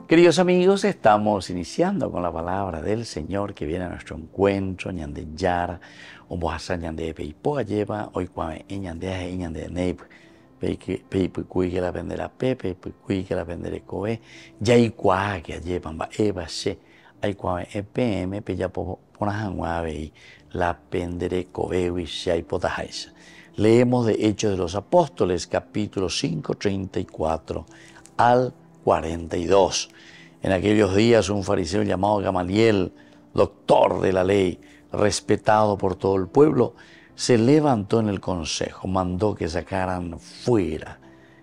Queridos amigos, estamos iniciando con la palabra del Señor que viene a nuestro encuentro. Ñande Yara, Omoasa Ñande Peipoa lleva, hoy cuame Ñande Ñande Neip, Peipui que la vendera Pepe, Peipui que la vendere Coe, Yai Qua que llevan ba Eva She, hay cuame EPM, Peya Ponajanguave, la pendere Coe, Shai Potajaisa. Leemos de Hechos de los Apóstoles, capítulo 5, 34 al 42. En aquellos días un fariseo llamado Gamaliel, doctor de la ley, respetado por todo el pueblo, se levantó en el consejo, mandó que sacaran fuera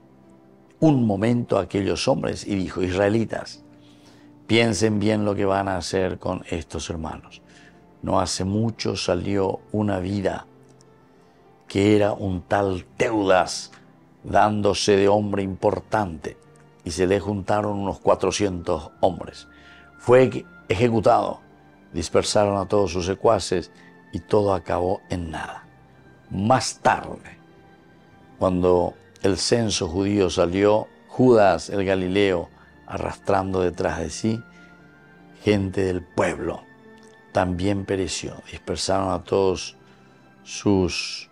un momento a aquellos hombres y dijo: israelitas, piensen bien lo que van a hacer con estos hermanos. No hace mucho salió una vida que era un tal Teudas, dándose de hombre importante, y se le juntaron unos 400 hombres. Fue ejecutado, dispersaron a todos sus secuaces y todo acabó en nada. Más tarde, cuando el censo judío salió, Judas el Galileo, arrastrando detrás de sí gente del pueblo, también pereció. Dispersaron a todos sus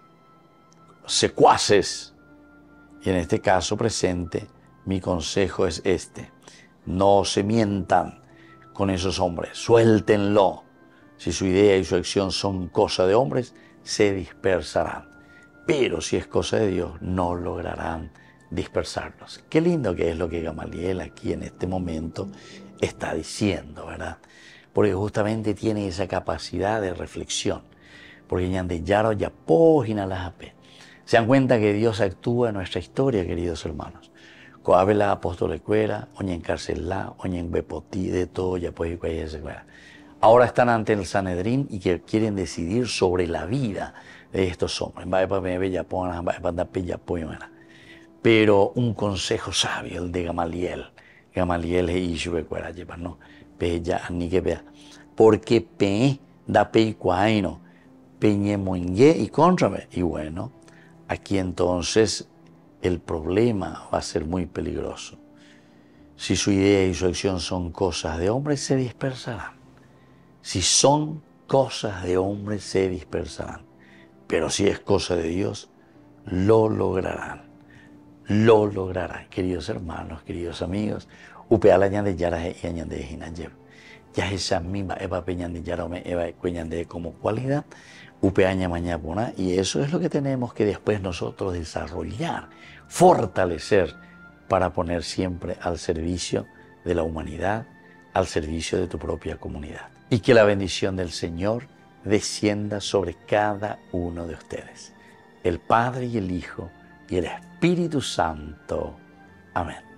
secuaces. Y en este caso presente, mi consejo es este: no se mientan con esos hombres, suéltenlo. Si su idea y su acción son cosa de hombres, se dispersarán. Pero si es cosa de Dios, no lograrán dispersarlos. Qué lindo que es lo que Gamaliel aquí en este momento está diciendo, ¿verdad? Porque justamente tiene esa capacidad de reflexión. Porque Ñande Yaro ya pógina las AP. Se dan cuenta que Dios actúa en nuestra historia, queridos hermanos. Coabela apóstol cuera, oña encarcelá, oña en bepotí, de todo, ya pues y se cuera. Ahora están ante el Sanedrín y que quieren decidir sobre la vida de estos hombres. Pero un consejo sabio, el de Gamaliel. Gamaliel es Ishue cuera lleva, ¿no? Peya ni que vea. Porque pe da pe cuaino, peñe moingue y contrame. Y bueno, aquí entonces el problema va a ser muy peligroso. Si su idea y su acción son cosas de hombres, se dispersarán. Si son cosas de hombres, se dispersarán. Pero si es cosa de Dios, lo lograrán. Lo lograrán, queridos hermanos, queridos amigos. Upeala ñande yara y añande hinayev. Ya esa misma eva peñande yara me eva cueñande como cualidad. Upeaña mañana, y eso es lo que tenemos que después nosotros desarrollar, fortalecer, para poner siempre al servicio de la humanidad, al servicio de tu propia comunidad. Y que la bendición del Señor descienda sobre cada uno de ustedes, el Padre y el Hijo y el Espíritu Santo. Amén.